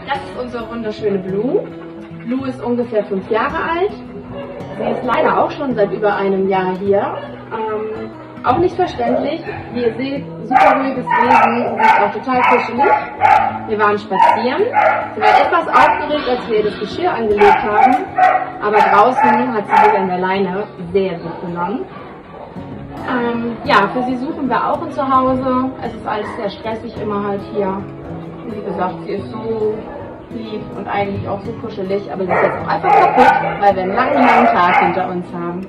Das ist unsere wunderschöne Blue. Blue ist ungefähr 5 Jahre alt. Sie ist leider auch schon seit über einem Jahr hier. Auch nicht verständlich. Wie ihr seht, super ruhiges Wesen, sie ist auch total kuschelig. Wir waren spazieren, sie war etwas aufgeregt, als wir das Geschirr angelegt haben, aber draußen hat sie sich an der Leine sehr gut genommen. Ja, für sie suchen wir auch ein Zuhause. Es ist alles sehr stressig immer halt hier. Und wie gesagt, sie ist so lieb und eigentlich auch so kuschelig, aber sie ist jetzt auch einfach kaputt, weil wir einen langen Tag hinter uns haben.